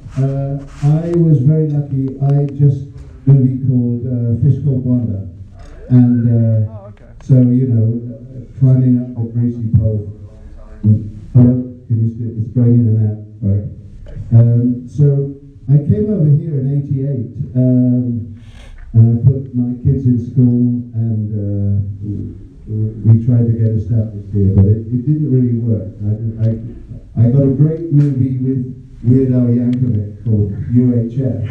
I was very lucky. I just movie called Fish Called Wanda, and so climbing up the greasy pole. Hello, can you still? It's going in and out. Sorry. So I came over here in '88, and I put my kids in school, and we tried to get established here, but it didn't really work. I got a great movie with Weird Al Yankovic called UHF.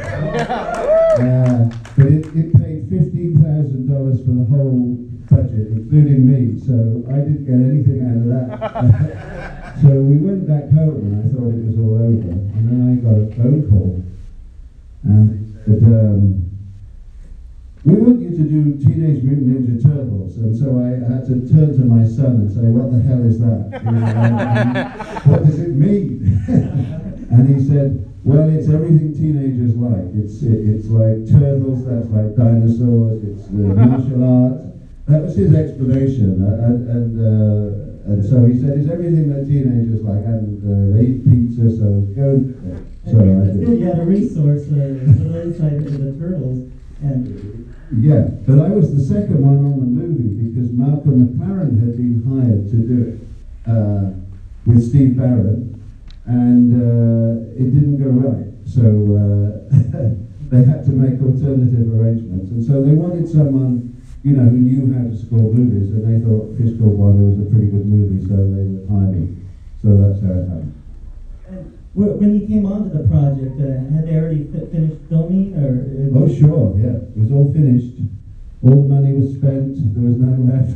But it paid $15,000 for the whole budget, including me, so I didn't get anything out of that. So we went back home and I thought it was all over. And then I got a phone call and they said, we want you to do Teenage Mutant Ninja Turtles. And so I had to turn to my son and say, what the hell is that? What does it mean? And he said, well, it's everything teenagers like. It's like turtles, that's like dinosaurs, it's martial arts. That was his explanation. And so he said, it's everything that teenagers like. And they eat pizza, so go. So it's good you had a resource for the insight into the turtles. And yeah, but I was the second one on the movie because Malcolm McLaren had been hired to do it with Steve Barron. And it didn't go right, so they had to make alternative arrangements. And so they wanted someone, who knew how to score movies, and they thought Fish Called Wanda was a pretty good movie, so they would hire me. So that's how it happened. When you came onto the project, had they already finished filming, or? Oh, sure, yeah. It was all finished. All the money was spent. There was none left.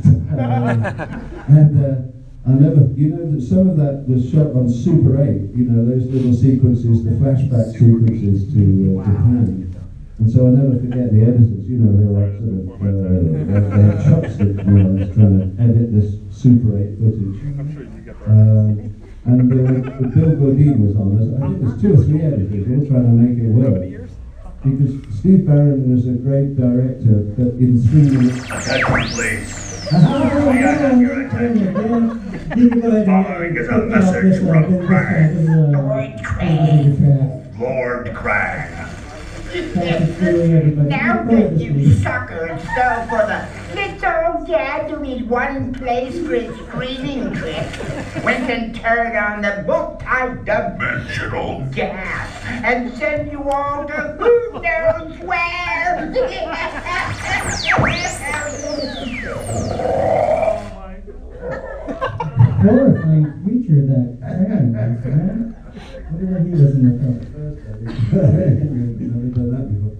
I never, that some of that was shot on Super 8, those little sequences, the flashback sequences to Japan. And so I never forget the editors, they were like sort of, they had chopsticks trying to edit this Super 8 footage. And Bill Godin was on us. I think there's 2 or 3 editors all trying to make it work. Because Steve Barron was a great director, but in 3 minutes... Attention, please. Following is a message from Krang. Lord Krang. Now that you suckers fell for the let's all gather in one place for a screening trip, went and turned on the multi-dimensional gas and send you all to who knows where. Horrifying creature, that Krang, man. I wonder where he was in the film. Never done that before.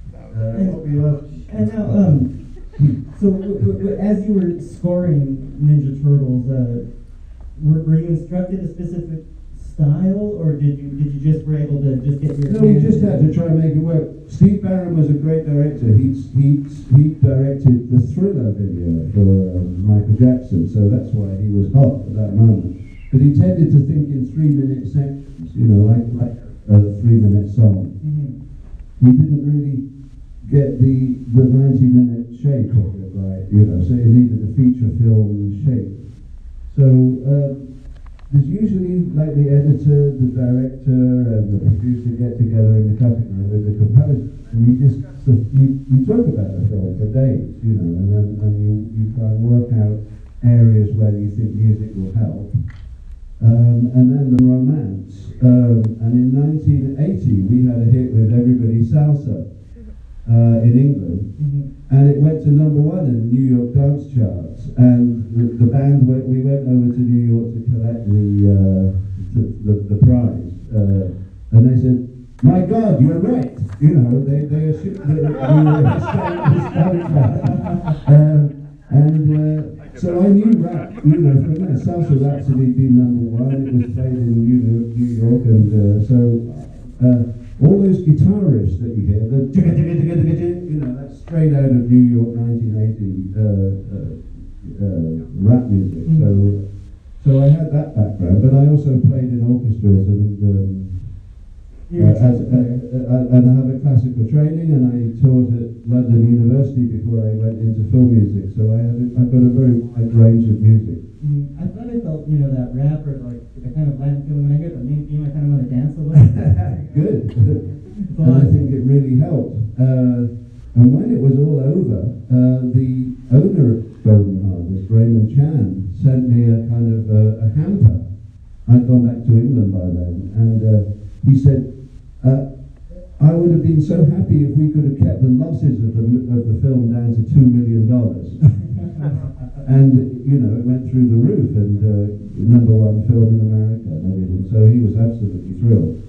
And now, so as you were scoring Ninja Turtles, were you instructed a specific style, or did you just were able to just get your? No, we just had to try and make it work. Steve Barron was a great director. He directed the Thriller video for Michael Jackson, so that's why he was hot at that moment. But he tended to think in 3-minute sections, like a 3-minute song. Mm-hmm. He didn't really get the 90-minute shape of it right, so he needed a feature film shape. So there's usually like the editor, the director, and the producer get together in the cutting room with the composer, and you talk about the film for days, and you try and work out areas where you think music will help. And then the romance. And in 1980, we had a hit with Everybody Salsa in England, and it went to #1 in the New York dance charts. And the band we went over to New York to collect the prize, and they said, "My God, you're right." They assumed that we were Hispanic band. So I knew rap, from there. Salsa Rhapsody being #1, it was played in New York, and all those guitar riffs that you hear, that's straight out of New York 1980 rap music. So I had that background, but I also played in orchestras and I have a classical training, and I taught at London University before I went into film music. So I've got a very wide range of music. I thought I felt you know, that rap or like the kind of Latin feeling. When I hear the main theme, I kind of want to dance a little. Good. And I think it really helped. And when it was all over, the owner of Golden Harvest, Raymond Chan, sent me a kind of a hamper. I'd gone back to England by then, and he said, I would have been so happy if we could have kept the losses of the film down to $2 million. And, you know, it went through the roof, and #1 film in America and everything, so he was absolutely thrilled.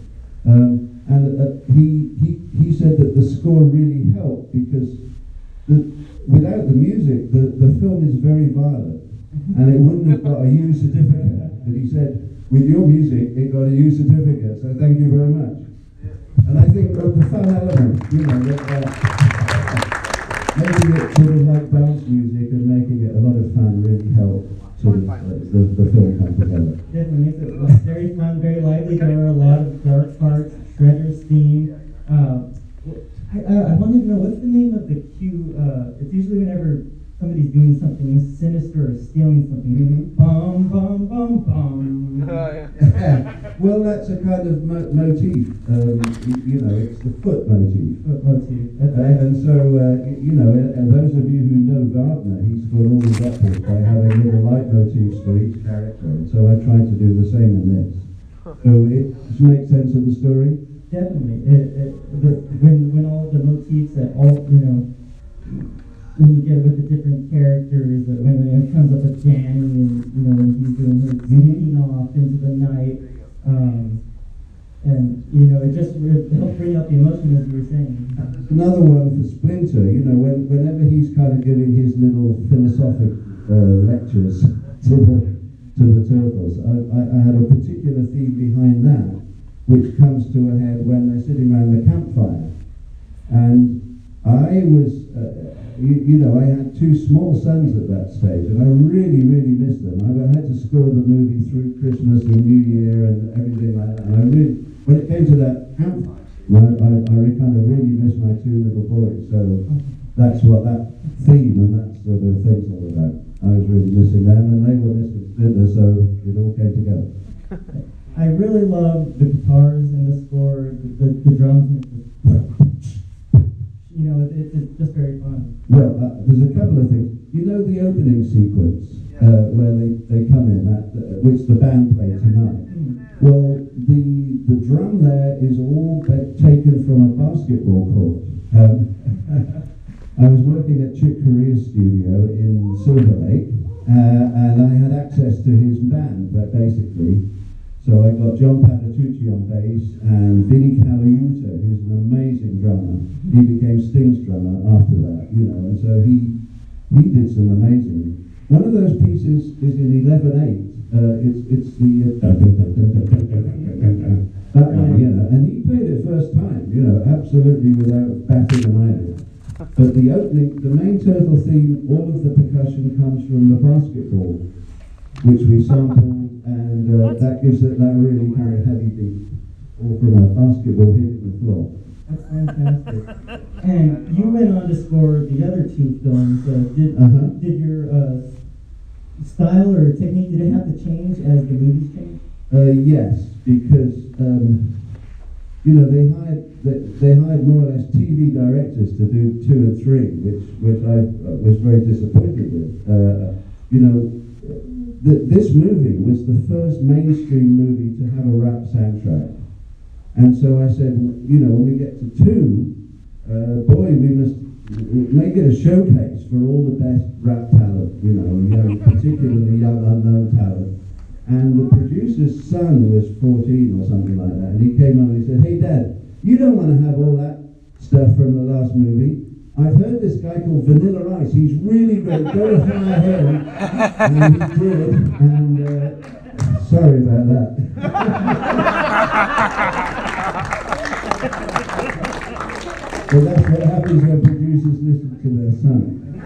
He said that the score really helped because without the music, the film is very violent, and it wouldn't have got a U certificate. But he said, with your music, it got a U certificate, so thank you very much. And I think of the fun element, you know, that, making it sort of like dance music and making it a lot of fun really helped sort of the film come together. Definitely makes it very fun, very lively. There are a lot of dark parts, Shredder's theme. I wanted to know, what's the name of the cue? It's usually whenever somebody's doing something sinister or stealing something. Bum, bum, bum, bum. Well, that's a kind of motif. You know, it's the foot motif. Foot motif. And so, you know, and those of you who know Wagner, he's got all his operas by having little leitmotifs for each character. And so I tried to do the same in this. So it makes sense of the story? Definitely. When all the motifs that all, you know, when you get with the different characters, when it comes up with Danny and, you know, when he's doing her sneaking off into the night, and, you know, it just helps bring out the emotion, as you were saying. Another one for Splinter, you know, whenever he's kind of giving his little philosophic lectures to the Turtles, I had a particular theme behind that, which comes to a head when they're sitting around the campfire. And I was, you know, I had 2 small sons at that stage, and I really, really missed them. I had to score the movie through Christmas and New Year and everything like that. And I really, when it came to that campfire, I kind of really missed my 2 little boys. So that's what that theme and that sort of thing's all about. I was really missing them, and they were missing Splinter, so it all came together. I really love the guitars in the score, the drums, you know, it's just very fun. Well, there's a couple of things. You know the opening sequence where they come in, which the band played tonight? Well, the drum there is all taken from a basketball court. I was working at Chick Corea's studio in Silver Lake, and I had access to his band, basically. So I got John Patitucci on bass and Vinnie Colaiuta, who's an amazing drummer. He became Sting's drummer after that, you know, and so he did some amazing. One of those pieces is in 11/8. It's the that one, you know, and he played it first time, you know, absolutely without batting an eyelid. But the opening, the main Turtle theme, all of the percussion comes from the basketball, which we sampled. And that gives it that really kind of heavy beat, all from a basketball hitting the floor. That's fantastic. And you went on to score the other 2 films. Did your style or technique, did it have to change as the movies changed? Yes, because you know, they hired more or less TV directors to do 2 and 3, which I was very disappointed with. You know. This movie was the first mainstream movie to have a rap soundtrack. And so I said, you know, when we get to 2, boy, we must make it a showcase for all the best rap talent, you know, particularly young unknown talent. And the producer's son was 14 or something like that, and he came up and he said, hey Dad, you don't want to have all that stuff from the last movie. I've heard this guy called Vanilla Ice. He's really good. Go hire him. And he did. And sorry about that. But that's what happens when producers listen to their son.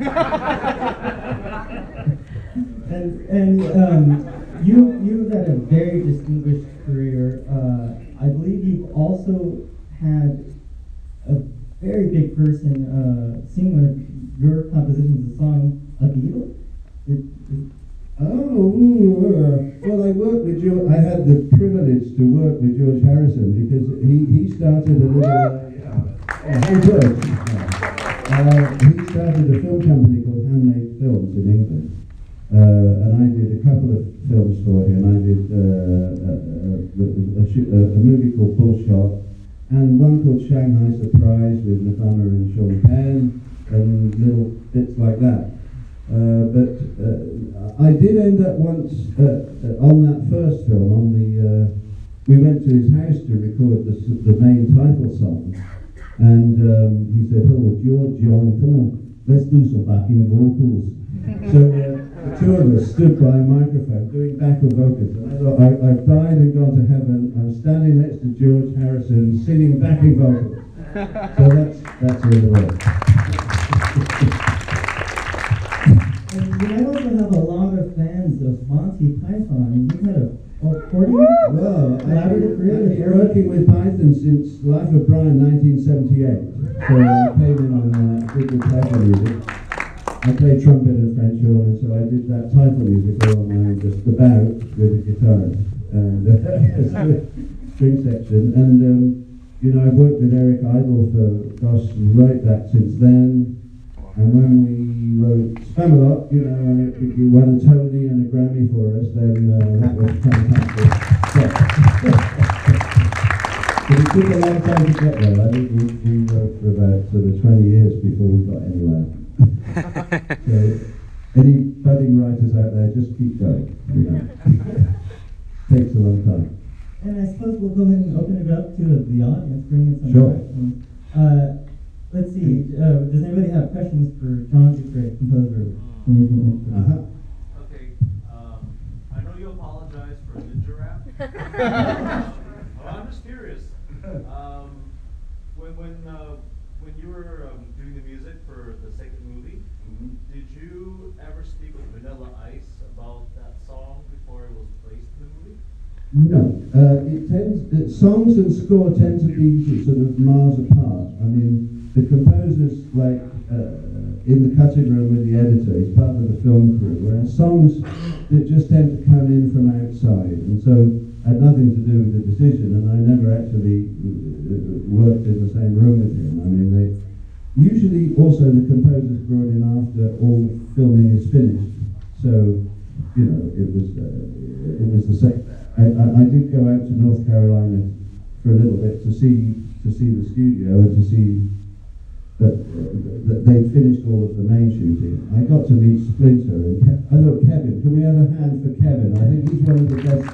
And you've had a very distinguished career. I believe you've also had a very big person sing one of your compositions, the song "A Beetle." Well, I worked with George. I had the privilege to work with George Harrison because he started a little. Hey George. He started a film company called Handmade Films in England, and I did a couple of films for him. I did a movie called Bullshot, and one called Shanghai Surprise with Madonna and Sean Penn, and little bits like that. But I did end up once on that first film. We went to his house to record the main title song, and he said, "Oh, George, John, come on, let's do some backing vocals." So the two of us stood by a microphone doing backing vocals, and I thought I've died and gone to heaven. I'm standing next to George Harrison singing backing vocals. So that's where it was. And you might also have a lot of fans of Monty Python. You had a recording? Well, I've been working with Python since Life of Brian 1978. So I came in on did the title music. I played trumpet and French horn, and so I did that title music all on my own, just about with a guitarist and string section. And I've worked with Eric Idle for right back since then. And when we wrote Spamalot, and you won a Tony and a Grammy for us, then that was fantastic. But it took a long time to get there. I think we wrote for about sort of 20 years before we got anywhere. So any budding writers out there, just keep going. Takes a long time. And I suppose we'll go ahead and open it up to the audience, bring in some Sure. questions. Let's see, does anybody have questions for John Du Prez, composer of Teenage Mutant Ninja Turtles? Okay, I know you apologize for ninja rap. I'm just curious. When you were doing the music for the second movie, did you ever speak with Vanilla Ice about that song before it was placed in the movie? No, songs and score tend to be sort of miles apart. I mean, the composer's like in the cutting room with the editor, he's part of the film crew, whereas songs that just tend to come in from outside, and so had nothing to do with the decision, and I never actually worked in the same room with him. I mean, usually also the composer's brought in after all the filming is finished, so it was the same. I did go out to North Carolina for a little bit to see the studio and to see that they'd finished all of the main shooting. I got to meet Splinter and Kevin. Can we have a hand for Kevin? I think he's one of the best.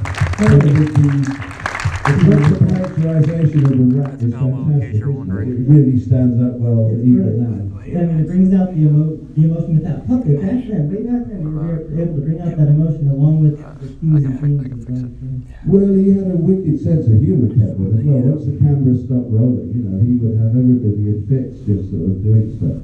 The characterization of the rat is fantastic. It really stands up well even now. I mean, it brings out the emotion with that puppet. Back then, way back then, you were able to bring out that emotion along with the cues and themes. Well, he had a wicked sense of humour, Kevin, as well. Once the camera stopped rolling, he would have everybody in fits just sort of doing stuff.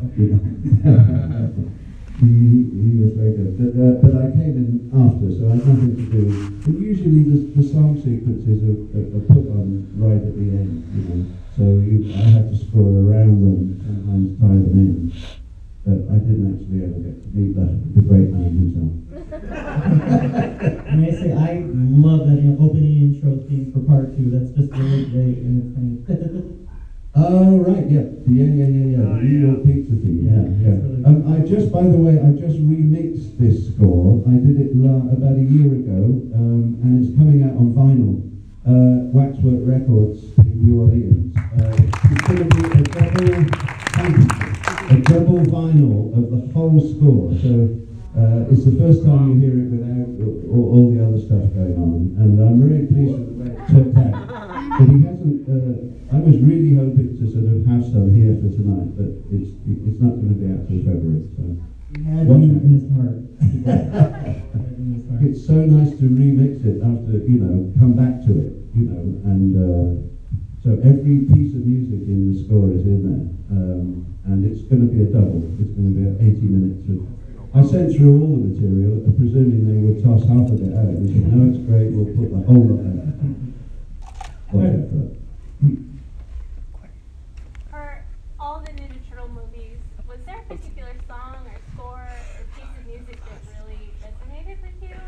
He was very good. But I came in after, so I had nothing to do. And usually the song sequences are put on right at the end, So I had to score around them, sometimes tie them in. But I didn't actually ever get to meet the great man himself. And I say, I love that opening intro theme for part 2. That's just really great, and it's funny. Oh, right, yeah. The New York pizza theme, yeah. By the way, I just remixed this score. I did it about a year ago, and it's coming out on vinyl. Waxwork Records in New Orleans. It's going to be a double vinyl of the whole score. So it's the first time you hear it without all the other stuff going on, and I'm very pleased with the way it turned out. But he hasn't. I was really hoping to sort of have some here for tonight, but it's not going to be out till February. So he had you in his heart. It's so nice to remix it after come back to it, and so every piece of music in the score is in there, and it's going to be a double. It's going to be 80 minutes of. I sent through all the material, presuming they would toss half of it out. They said, "No, it's great. We'll put the whole lot out." Watch out for that. For all the Ninja Turtle movies, was there a particular song or score or piece of music that really resonated with you?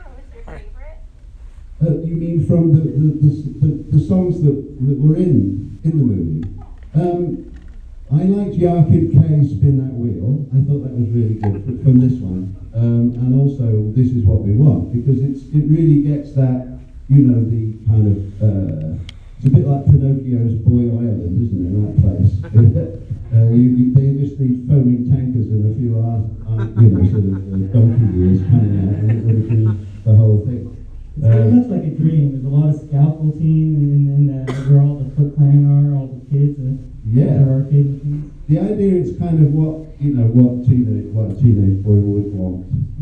You mean from the songs that were in the movie? I liked Yarkid K Spin That Wheel. I thought that was really good from this one. And also This Is What We Want, because it really gets that, you know, the kind of, it's a bit like Pinocchio's Boy Island, isn't it, that place? They just need foaming tankers and a few you know, sort of donkey years coming out, and it would have been the whole thing. It's very much like a dream. There's a lot of scaffolding and where all the Foot Clan are, all the kids, yeah. There are arcade machines. The idea is kind of what, you know, what a teenage boy would want.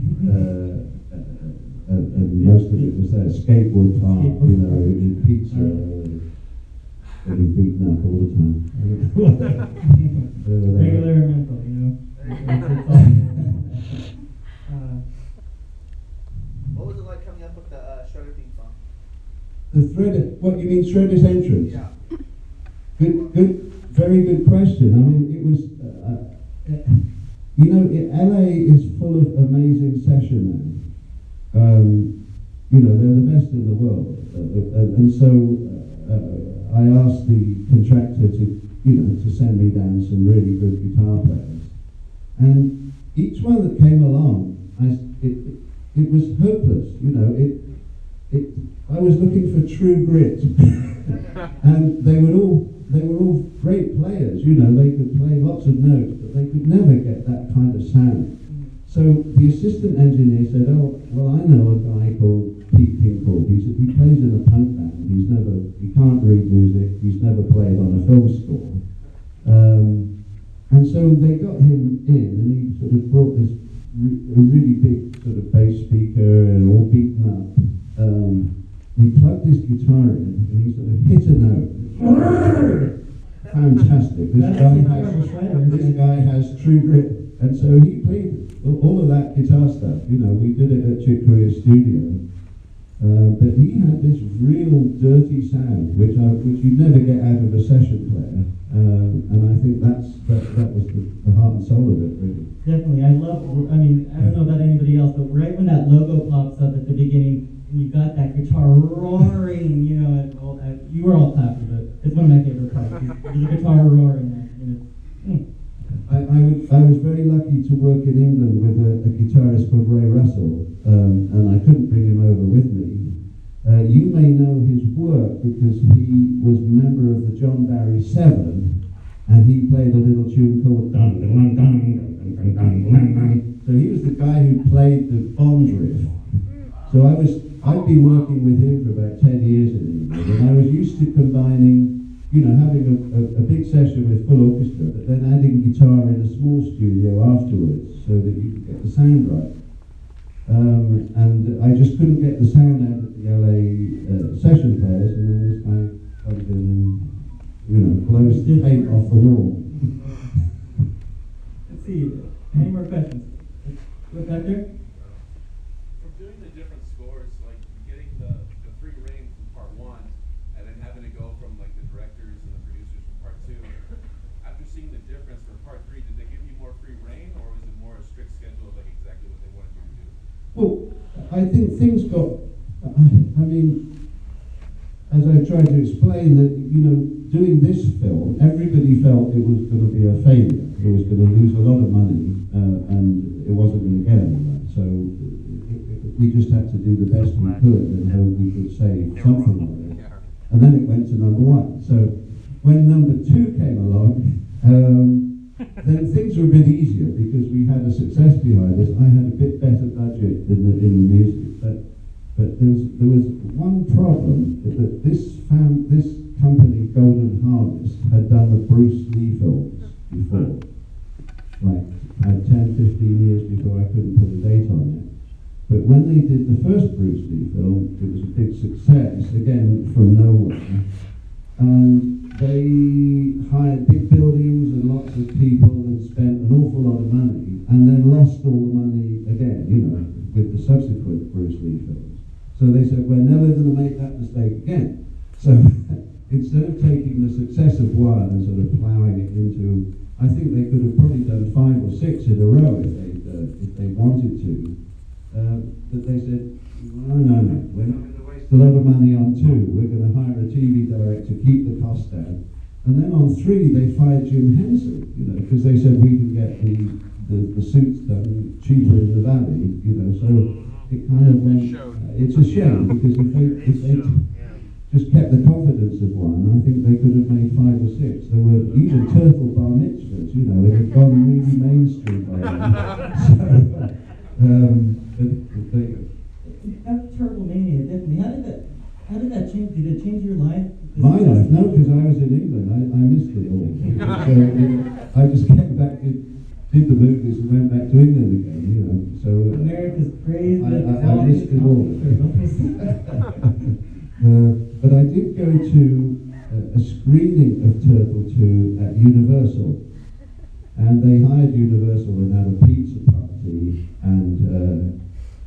And most of it was there. Skateboard park, you know, pizza, getting beaten up all the time. Regular and mental, you know. What was it like coming up with the Shredder theme song? The Shredder, what you mean, Shredder's entrance? Yeah. Good, very good question. I mean, it was, you know, LA is full of amazing session men. You know, they're the best in the world. And so I asked the contractor to send me down some really good guitar players. And each one that came along, it was hopeless, you know. I was looking for true grit. And they were all great players, you know. They could play lots of notes, but they could never get that kind of sound. So the assistant engineer said, "Oh, well, I know a guy called Pete Pinkle. He plays in a punk band. He can't read music. He's never played on a film score." And so they got him in, and he sort of brought this a really big sort of bass speaker and all beaten up. He plugged his guitar in, and he sort of hit a note. Fantastic! This guy has true grit, and so he played all of that guitar stuff. You know, we did it at Chick Corea Studio, but he had this real dirty sound, which you never get out of a session player, and I think that was the heart and soul of it, really. Definitely, I don't know about anybody else, but right when that logo pops up at the beginning, and you got that guitar roaring, you know, you were all clapping, but it's one of my favorite parts. There's a guitar roaring there, you know. I was very lucky to work in England with a guitarist called Ray Russell, and I couldn't bring him over with me. You may know his work because he was a member of the John Barry 7, and he played a little tune called Dun Dun Dun Dun Dun Dun Dun Dun. So he was the guy who played the Bond riff. So I'd been working with him for about 10 years in England, and I was used to combining, you know, having a big session with full orchestra, but then adding guitar in a small studio afterwards so that you could get the sound right. And I just couldn't get the sound out of the LA session players, and then this guy comes in and, you know, blows the paint off the wall. Let's see, any more questions? Look back there. From doing the different scores, like getting the free reign from part 1, and then having to go from like the directors and the producers from part 2. After seeing the difference for part 3, did they give you more free reign, or was it more a strict schedule of like exactly what they wanted you to do? Well, I think things got, I mean, as I tried to explain, that, you know, doing this film, everybody felt it was going to be a failure. It was going to lose a lot of money, and it wasn't going to get anywhere. So we just had to do the best we could and hope we could save something of it. And then it went to number 1. So when number 2 came along, then things were a bit easier because we had a success behind us. I had a bit better budget in the music, but there was one problem, that this company, Golden Harvest, had done the Bruce Lee films before, like 10, 15 years before. I couldn't put a date on it. But when they did the first Bruce Lee film, it was a big success, again from nowhere. And they hired big buildings and lots of people and spent an awful lot of money, and then lost all the money again, you know, with the subsequent Bruce Lee films. So they said, we're never going to make that mistake again. So instead of taking the success of one and sort of ploughing it into, I think they could have probably done 5 or 6 in a row if they wanted to. But they said, no, we're not going to waste It's a lot of money on 2. We're going to hire a TV director, keep the cost down. And then on 3, they fired Jim Henson, because they said we can get the suits done cheaper in the valley, so it kind of went, it's a shame, because if they just kept the confidence of one, I think they could have made 5 or 6. There were even turtle bar mitzvahs, it had gone really mainstream by then. After Turtle Mania, definitely, how did that change? Did it change your life? My life? No, because I was in England. I missed it all. So I just came back, did the movies and went back to England again, So America's crazy. I missed it all. But I did go to a screening of Turtle 2 at Universal. And they hired Universal and had a pizza party, and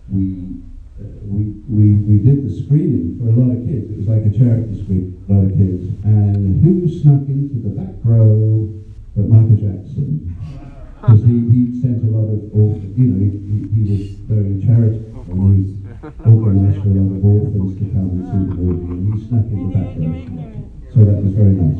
we did the screening for a lot of kids. It was like a charity screen for a lot of kids. And who snuck into the back row but Michael Jackson? Because he sent a lot of orphans, he was very charitable, and he organised for a lot of orphans to come and see the movie, and he snuck in the back row. So that was very nice.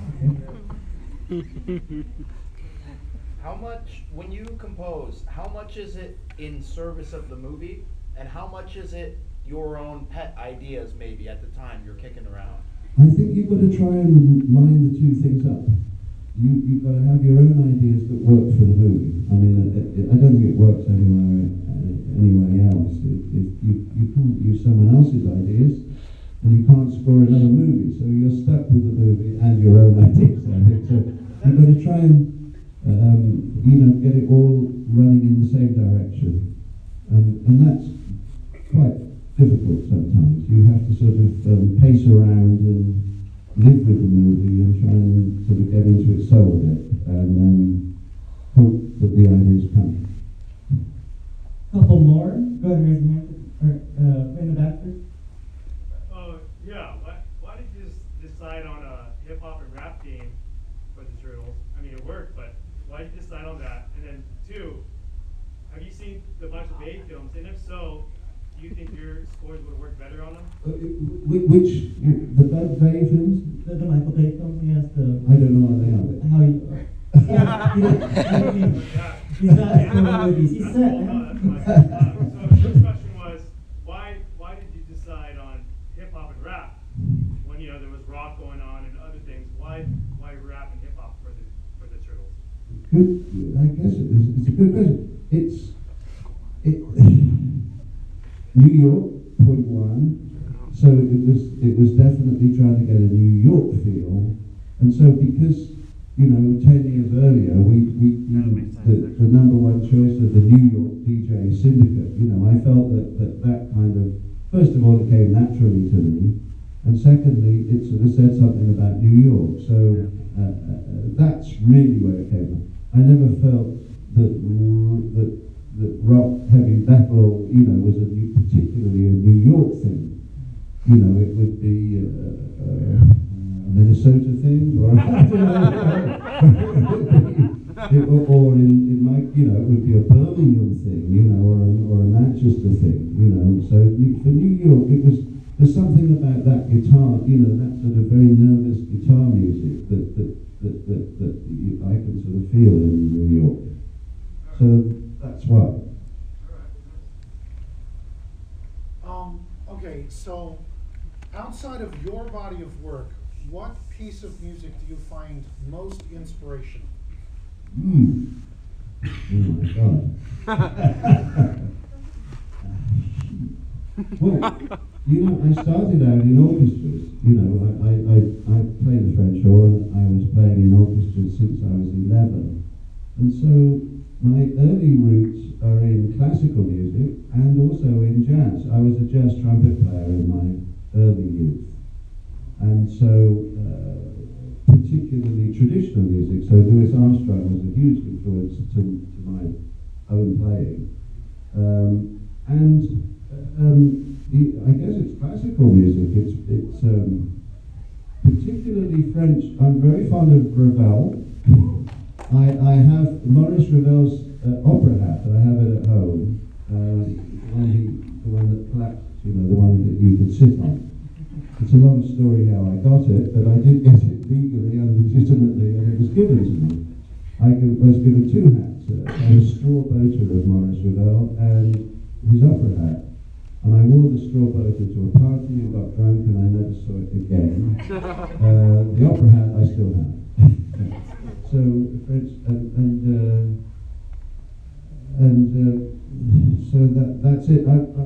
How much, when you compose, how much is it in service of the movie, and how much is it your own pet ideas maybe at the time you're kicking around? I think you've got to try and line the 2 things up. You've got to have your own ideas that work for the movie. I mean, I don't think it works anywhere else. You can't use someone else's ideas, and you can't score another movie, so you're stuck with the movie and your own ideas, I think. So you've got to try and get it all running in the same direction. And that's quite difficult sometimes. You have to sort of pace around and live with the movie and try and sort of get into its soul a bit, and then hope that the ideas come. Couple more. Go ahead and raise your hand. In the back, please. Yeah. Why did you decide on a hip hop and rap theme for the Turtles? I mean, it worked, but why did you decide on that? And then 2, have you seen the Michael Bay films? And if so, do you think your scores would work better on them? Which, the Bud Bay films? The Michael Bay films, he has to... I don't know what they are. But How you... He's not in the movies. He's set. So the first question was, why did you decide on hip hop and rap when there was rock going on and other things? Why rap and hip hop for the Turtles? good, I guess it's a good question. New York, point 1. So it was definitely trying to get a New York feel, and so because 10 years earlier the number 1 choice of the New York DJ syndicate, I felt that kind of, first of all, it came naturally to me, and secondly, it sort of said something about New York. So that's really where it came from. I never felt that rock, heavy metal, was particularly a New York thing. It would be a Minnesota thing, or or in my, it would be a Birmingham thing, or a Manchester thing, So for New York, there's something about that guitar, that sort of very nervous guitar music that I can sort of feel in New York. So that's why. Okay, so outside of your body of work, what piece of music do you find most inspirational? Oh my God. Well, I started out in orchestras. I played the French horn. I was playing in orchestras since I was 11. And so my early roots are in classical music and also in jazz. I was a jazz trumpet player in my early youth. And so, particularly traditional music. So Louis Armstrong was a huge influence to my own playing. I guess it's classical music. It's particularly French. I'm very fond of Ravel. I have Maurice Ravel's opera hat. I have it at home. The one that collapsed you know, the one that you could sit on. It's a long story how I got it, but I did get it legally and legitimately, and it was given to me. I was given two hats, a straw boater of Maurice Ravel and his opera hat. And I wore the straw boater to a party and got drunk, and I never saw it again. The opera hat I still have. So, so that's it.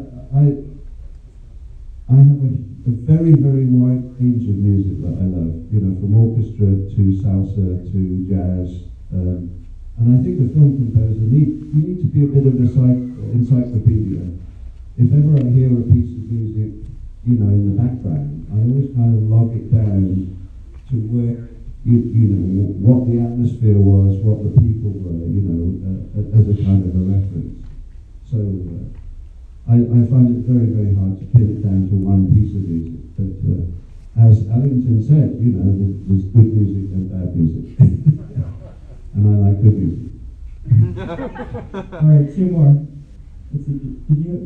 I have a very, very wide range of music that I love, you know, from orchestra to salsa to jazz. And I think a film composer, you need to be a bit of an encyclopedia. If ever I hear a piece of music, you know, in the background, I always kind of log it down to where, you know, what the atmosphere was, what the people were, you know, as a kind of a reference. So I find it very, very hard to pin it down to one piece of music. But as Ellington said, you know, there's good music and bad music. And I like good music. All right, two more. Let's see, did you?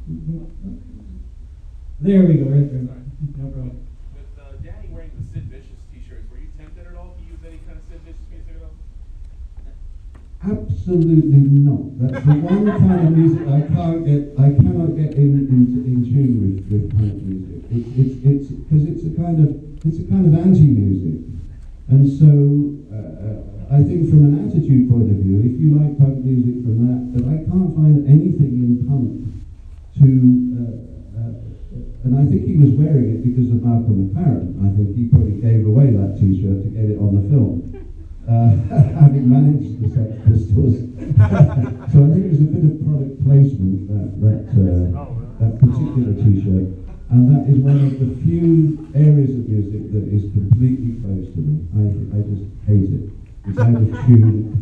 There we go, right there. No problem. With Danny wearing the Sid Vicious t-shirts, were you tempted at all to use any kind of Sid Vicious music at all? Absolutely not. That's the one kind of music I cannot get in tune with punk music. It's because it's a kind of anti-music, and so I think from an attitude point of view, if you like punk music from that, but I can't find anything in punk to. And I think he was wearing it because of Malcolm McLaren. I think he probably gave away that T-shirt to get it on the film. Having managed the Sex Pistols. So I think it was a bit of product placement, that particular T-shirt. And that is one of the few areas of music that is completely close to me. I just hate it. It's out of tune.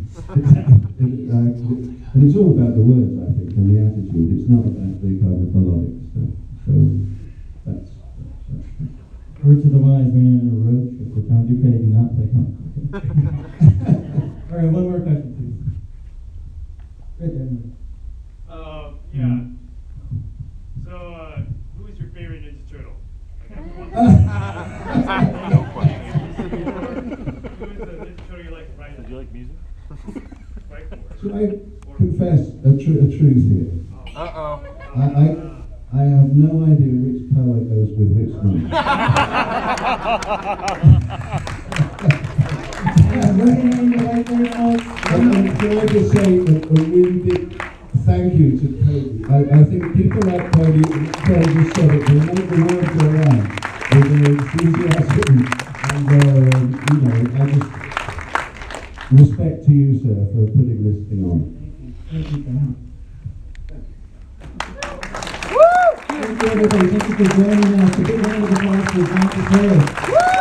And it's all about the words, I think, and the attitude. It's not about the kind of melodic stuff. So that's Words of the wise when you're on a road trip with John Du Prez, do not play punk. All right, one more question, please. Right there. Yeah. So, who is your favorite Ninja Turtle? No question. Who is the Ninja Turtle you like to fight? Do you like music? Should I confess a truth here? Uh-oh. I have no idea which power goes with which one. And can I just say a really big thank you to Cody. I think people like Cody just said it, they make the world go round with their enthusiasm. And, you know, I just respect to you, sir, for putting this thing on. Thank you so much. Thank you, everybody. Thank you for joining us. A big round of applause for John Du Prez.